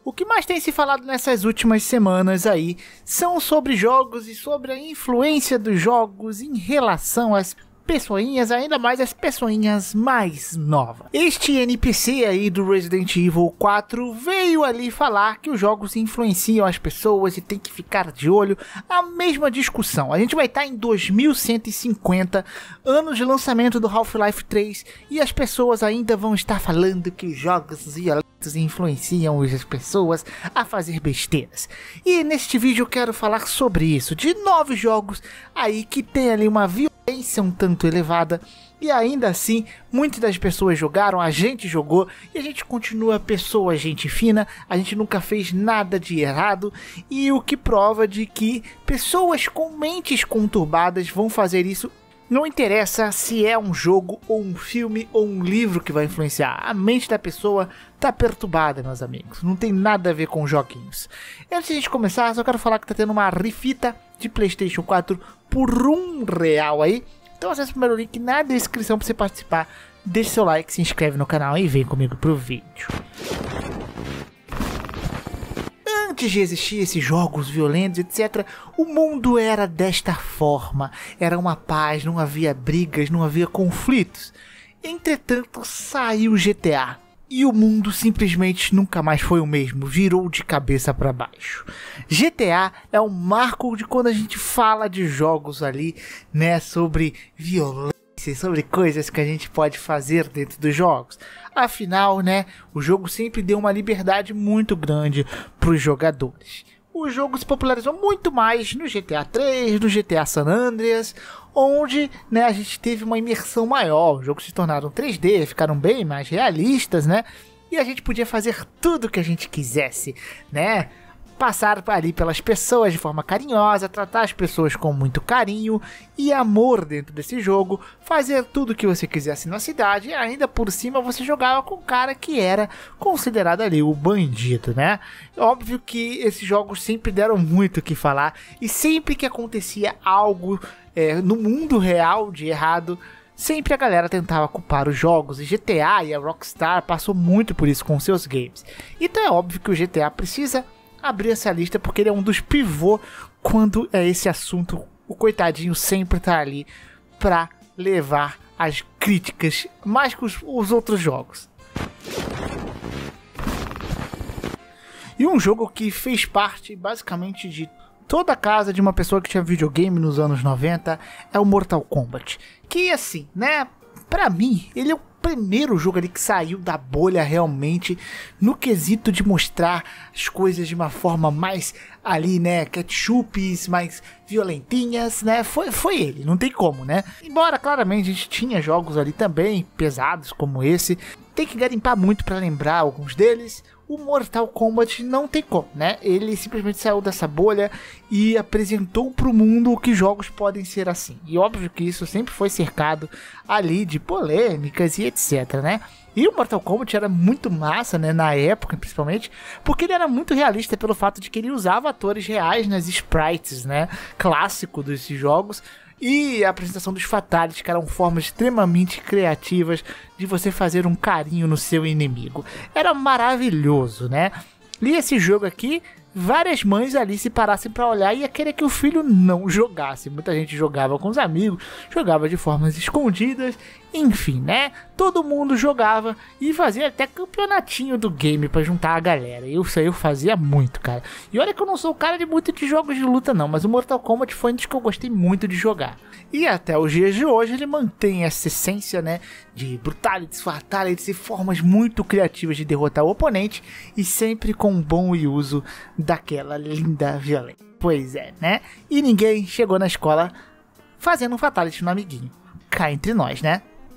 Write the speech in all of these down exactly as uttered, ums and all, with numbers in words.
O que mais tem se falado nessas últimas semanas aí são sobre jogos e sobre a influência dos jogos em relação às pessoinhas, ainda mais as pessoinhas mais novas. Este N P C aí do Resident Evil quatro veio ali falar que os jogos influenciam as pessoas e tem que ficar de olho. A mesma discussão. A gente vai estar em dois mil cento e cinquenta, ano de lançamento do Half-Life três, e as pessoas ainda vão estar falando que os jogos violentos influenciam as pessoas a fazer besteiras. E neste vídeo eu quero falar sobre isso, de nove jogos aí que tem ali uma violência um tanto elevada, e ainda assim muitas das pessoas jogaram, a gente jogou e a gente continua pessoa gente fina, a gente nunca fez nada de errado, e o que prova de que pessoas com mentes conturbadas vão fazer isso. Não interessa se é um jogo ou um filme ou um livro que vai influenciar, a mente da pessoa tá perturbada, meus amigos, não tem nada a ver com joguinhos. Antes de a gente começar, só quero falar que tá tendo uma rifita de PlayStation quatro por um real aí, então acesse o primeiro link na descrição para você participar, deixe seu like, se inscreve no canal e vem comigo pro vídeo. Antes de existir esses jogos violentos, etcétera, o mundo era desta forma, era uma paz, não havia brigas, não havia conflitos. Entretanto, saiu o G T A. E o mundo simplesmente nunca mais foi o mesmo, virou de cabeça para baixo. G T A é um marco de quando a gente fala de jogos ali, né, sobre violência, sobre coisas que a gente pode fazer dentro dos jogos. Afinal, né, o jogo sempre deu uma liberdade muito grande para os jogadores. O jogo se popularizou muito mais no G T A três, no G T A San Andreas, onde, né, a gente teve uma imersão maior. Os jogos se tornaram três D, ficaram bem mais realistas, né? E a gente podia fazer tudo que a gente quisesse, né? Passar ali pelas pessoas de forma carinhosa, tratar as pessoas com muito carinho e amor dentro desse jogo, fazer tudo o que você quisesse na cidade, e ainda por cima você jogava com o cara que era considerado ali o bandido, né? Óbvio que esses jogos sempre deram muito o que falar, e sempre que acontecia algo é, no mundo real de errado, sempre a galera tentava culpar os jogos, e G T A e a Rockstar passou muito por isso com seus games. Então é óbvio que o G T A precisa abrir essa lista, porque ele é um dos pivôs quando é esse assunto. O coitadinho sempre tá ali pra levar as críticas mais que os, os outros jogos. E um jogo que fez parte basicamente de toda a casa de uma pessoa que tinha videogame nos anos noventa é o Mortal Kombat. Que assim, né, pra mim, ele é o primeiro jogo ali que saiu da bolha realmente no quesito de mostrar as coisas de uma forma mais ali, né, ketchups, mais violentinhas, né, foi, foi ele, não tem como, né. Embora claramente a gente tinha jogos ali também pesados como esse, tem que garimpar muito para lembrar alguns deles. O Mortal Kombat não tem como, né? Ele simplesmente saiu dessa bolha e apresentou para o mundo que jogos podem ser assim. E óbvio que isso sempre foi cercado ali de polêmicas e etc, né? E o Mortal Kombat era muito massa, né, na época principalmente, porque ele era muito realista pelo fato de que ele usava atores reais nas sprites, né, clássico desses jogos. E a apresentação dos fatalities, que eram formas extremamente criativas de você fazer um carinho no seu inimigo. Era maravilhoso, né? E esse jogo aqui, várias mães ali se parassem para olhar e ia querer que o filho não jogasse. Muita gente jogava com os amigos, jogava de formas escondidas, enfim, né? Todo mundo jogava e fazia até campeonatinho do game para juntar a galera. Eu sei, eu fazia muito, cara. E olha que eu não sou o cara de muito de jogos de luta não, mas o Mortal Kombat foi um dos que eu gostei muito de jogar. E até os dias de hoje ele mantém essa essência, né, de brutalities, fatalities e formas muito criativas de derrotar o oponente, e sempre com um bom uso daquela linda violência. Pois é, né? E ninguém chegou na escola fazendo um fatality no amiguinho. Cá entre nós, né?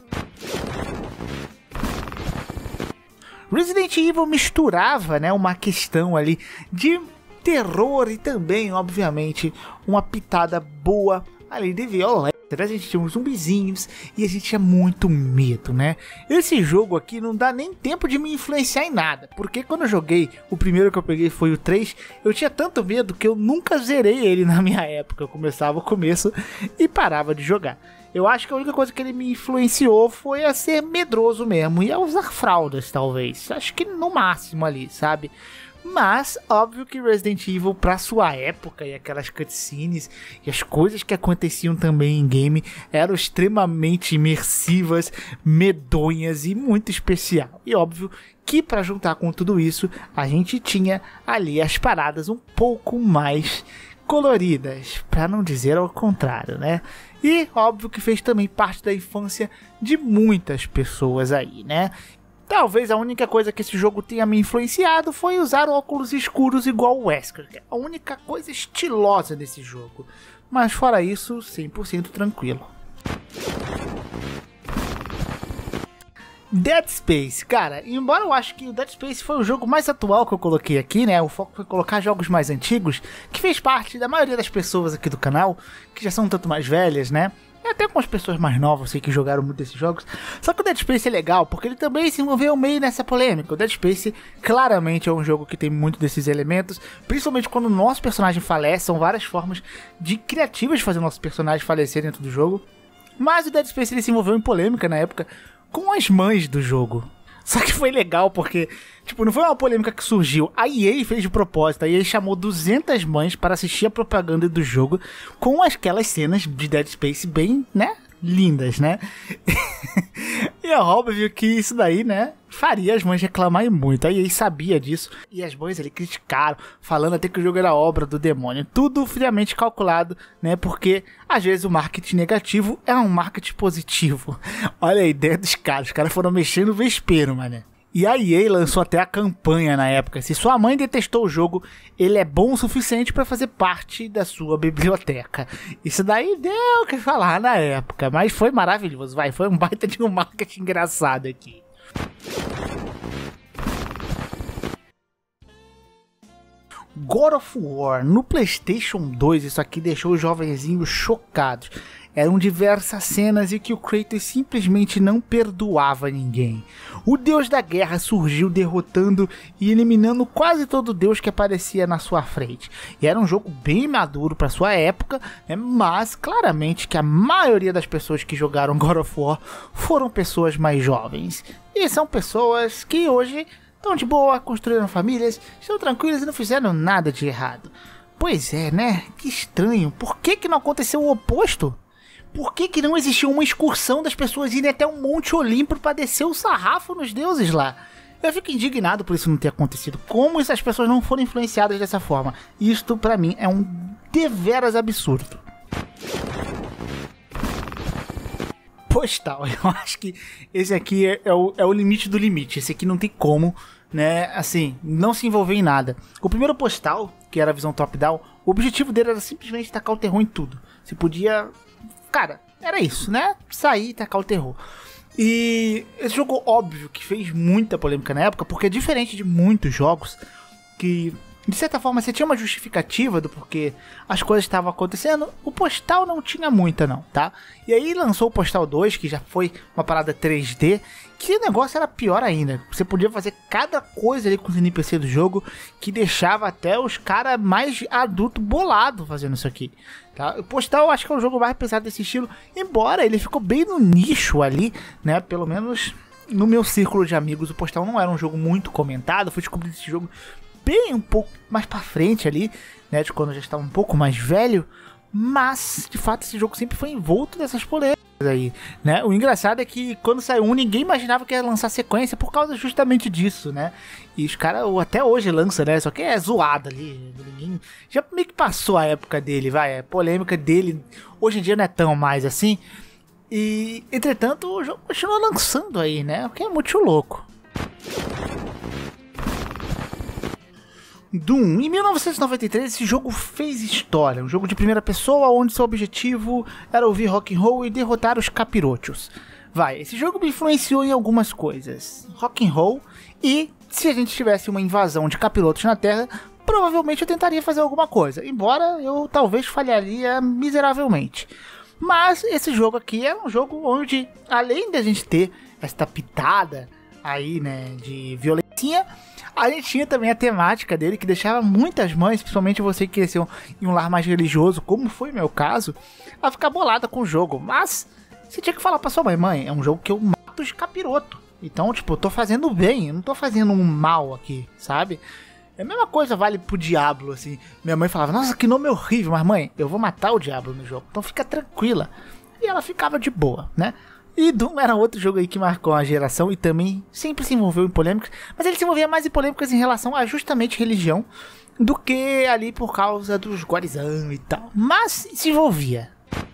Resident Evil misturava, né, uma questão ali de terror e também, obviamente, uma pitada boa ali de violência. A gente tinha uns zumbizinhos e a gente tinha muito medo, né? Esse jogo aqui não dá nem tempo de me influenciar em nada, porque quando eu joguei, o primeiro que eu peguei foi o três, eu tinha tanto medo que eu nunca zerei ele na minha época. Eu começava o começo e parava de jogar. Eu acho que a única coisa que ele me influenciou foi a ser medroso mesmo e a usar fraldas, talvez. Acho que no máximo ali, sabe? Mas, óbvio que Resident Evil, pra sua época, e aquelas cutscenes e as coisas que aconteciam também em game, eram extremamente imersivas, medonhas e muito especial. E óbvio que pra juntar com tudo isso, a gente tinha ali as paradas um pouco mais coloridas, pra não dizer ao contrário, né? E óbvio que fez também parte da infância de muitas pessoas aí, né? Talvez a única coisa que esse jogo tenha me influenciado foi usar óculos escuros igual o Wesker, que é a única coisa estilosa desse jogo. Mas fora isso, cem por cento tranquilo. Dead Space, cara, embora eu acho que o Dead Space foi o jogo mais atual que eu coloquei aqui, né, o foco foi colocar jogos mais antigos, que fez parte da maioria das pessoas aqui do canal, que já são um tanto mais velhas, né, e até com as pessoas mais novas, sei que jogaram muito desses jogos. Só que o Dead Space é legal, porque ele também se envolveu meio nessa polêmica. O Dead Space claramente é um jogo que tem muito desses elementos, principalmente quando o nosso personagem falece, são várias formas de criativas de fazer o nosso personagem falecer dentro do jogo. Mas o Dead Space ele se envolveu em polêmica na época com as mães do jogo. Só que foi legal porque, tipo, não foi uma polêmica que surgiu. A E A fez de propósito. A E A chamou duzentas mães para assistir a propaganda do jogo com aquelas cenas de Dead Space bem, né, lindas, né? E é óbvio que isso daí, né, faria as mães reclamarem muito. A E A sabia disso e as mães ali criticaram, falando até que o jogo era obra do demônio. Tudo friamente calculado, né, porque às vezes o marketing negativo é um marketing positivo. Olha a ideia dos caras, os caras foram mexendo no vespeiro, mané. E a E A lançou até a campanha na época: se sua mãe detestou o jogo, ele é bom o suficiente para fazer parte da sua biblioteca. Isso daí deu o que falar na época, mas foi maravilhoso, vai, foi um baita de um marketing engraçado aqui. God of War no PlayStation dois, isso aqui deixou os jovenzinhos chocados. Eram diversas cenas em que o Kratos simplesmente não perdoava ninguém. O deus da guerra surgiu derrotando e eliminando quase todo deus que aparecia na sua frente. E era um jogo bem maduro para sua época, né? Mas claramente que a maioria das pessoas que jogaram God of War foram pessoas mais jovens. E são pessoas que hoje estão de boa, construíram famílias, estão tranquilas e não fizeram nada de errado. Pois é, né? Que estranho. Por que que não aconteceu o oposto? Por que que não existiu uma excursão das pessoas irem até o Monte Olimpo para descer o sarrafo nos deuses lá? Eu fico indignado por isso não ter acontecido. Como essas pessoas não foram influenciadas dessa forma? Isto pra mim é um deveras absurdo. Postal, eu acho que esse aqui é, é, o, é o limite do limite. Esse aqui não tem como, né, assim, não se envolver em nada. O primeiro Postal, que era a visão top-down, o objetivo dele era simplesmente tacar o terror em tudo. Você podia... Cara, era isso, né? Sair e tacar o terror. E esse jogo, óbvio, que fez muita polêmica na época, porque é diferente de muitos jogos que, de certa forma, você tinha uma justificativa do porquê as coisas estavam acontecendo. O Postal não tinha muita, não, tá? E aí lançou o Postal dois, que já foi uma parada três D, que o negócio era pior ainda. Você podia fazer cada coisa ali com os N P C do jogo que deixava até os caras mais adultos bolados fazendo isso aqui. Tá? O Postal eu acho que é o jogo mais pesado desse estilo, embora ele ficou bem no nicho ali, né? Pelo menos no meu círculo de amigos, o Postal não era um jogo muito comentado. Eu fui descobrir esse jogo bem um pouco mais pra frente ali, né? De quando eu já estava um pouco mais velho. Mas, de fato, esse jogo sempre foi envolto dessas polêmicas aí, né? O engraçado é que quando saiu um, ninguém imaginava que ia lançar sequência por causa justamente disso, né? E os caras até hoje lançam, né? Só que é zoado ali. Ninguém... Já meio que passou a época dele, vai. A polêmica dele hoje em dia não é tão mais assim. E, entretanto, o jogo continua lançando aí, né? O que é muito louco. Doom. Em mil novecentos e noventa e três, esse jogo fez história. Um jogo de primeira pessoa onde seu objetivo era ouvir rock and roll e derrotar os capirotos. Vai, esse jogo me influenciou em algumas coisas. Rock and roll e se a gente tivesse uma invasão de capirotos na Terra, provavelmente eu tentaria fazer alguma coisa. Embora eu talvez falharia miseravelmente. Mas esse jogo aqui é um jogo onde, além de a gente ter esta pitada aí, né, de violência tinha, a gente tinha também a temática dele, que deixava muitas mães, principalmente você que cresceu em um lar mais religioso, como foi meu caso, a ficar bolada com o jogo. Mas você tinha que falar pra sua mãe: mãe, é um jogo que eu mato de capiroto. Então, tipo, eu tô fazendo bem, eu não tô fazendo um mal aqui, sabe? É a mesma coisa vale pro Diablo, assim. Minha mãe falava: nossa, que nome horrível, mas mãe, eu vou matar o Diablo no jogo, então fica tranquila. E ela ficava de boa, né? E Doom era outro jogo aí que marcou a geração e também sempre se envolveu em polêmicas, mas ele se envolvia mais em polêmicas em relação a justamente religião do que ali por causa dos gorezão e tal. Mas se envolvia.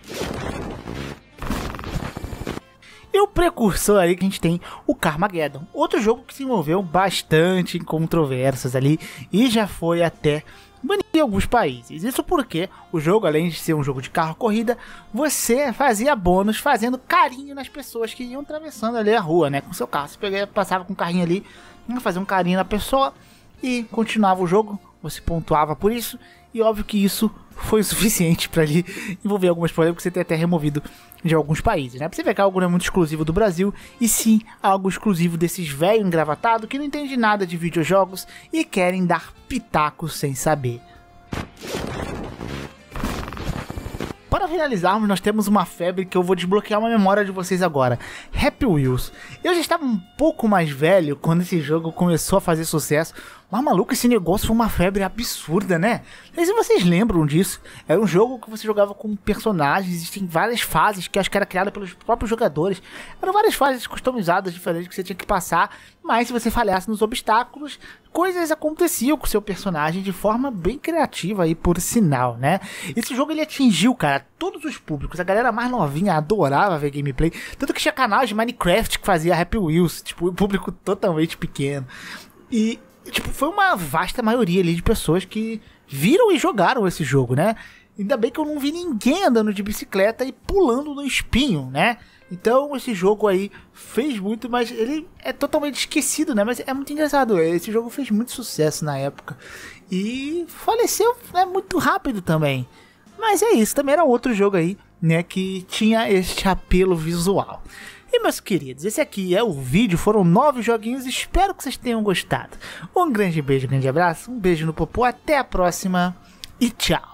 E o precursor ali que a gente tem, o Carmageddon, outro jogo que se envolveu bastante em controvérsias ali e já foi até banido em alguns países. Isso porque o jogo, além de ser um jogo de carro-corrida, você fazia bônus fazendo carinho nas pessoas que iam atravessando ali a rua, né, com seu carro. Você pegava, passava com um carrinho ali, fazia um carinho na pessoa e continuava o jogo, você pontuava por isso. E óbvio que isso foi o suficiente para ali envolver algumas polêmicas e ter até removido de alguns países, né? Pra você ver que algo não é muito exclusivo do Brasil, e sim algo exclusivo desses velhos engravatados que não entendem nada de videojogos e querem dar pitacos sem saber. Para finalizarmos, nós temos uma febre que eu vou desbloquear uma memória de vocês agora: Happy Wheels. Eu já estava um pouco mais velho quando esse jogo começou a fazer sucesso, mas maluco, esse negócio foi uma febre absurda, né? Não sei se vocês lembram disso. Era um jogo que você jogava com personagens, existem várias fases que acho que era criada pelos próprios jogadores. Eram várias fases customizadas, diferentes, que você tinha que passar, mas se você falhasse nos obstáculos, coisas aconteciam com o seu personagem de forma bem criativa aí, por sinal, né? Esse jogo ele atingiu, cara, todos os públicos. A galera mais novinha adorava ver gameplay, tanto que tinha canais de Minecraft que fazia Happy Wheels, tipo, um público totalmente pequeno. E tipo, foi uma vasta maioria ali de pessoas que viram e jogaram esse jogo, né? Ainda bem que eu não vi ninguém andando de bicicleta e pulando no espinho, né? Então esse jogo aí fez muito, mas ele é totalmente esquecido, né? Mas é muito engraçado, esse jogo fez muito sucesso na época e faleceu, né, muito rápido também. Mas é isso, também era outro jogo aí, né, que tinha este apelo visual. E meus queridos, esse aqui é o vídeo, foram nove joguinhos, espero que vocês tenham gostado. Um grande beijo, um grande abraço, um beijo no popô, até a próxima e tchau!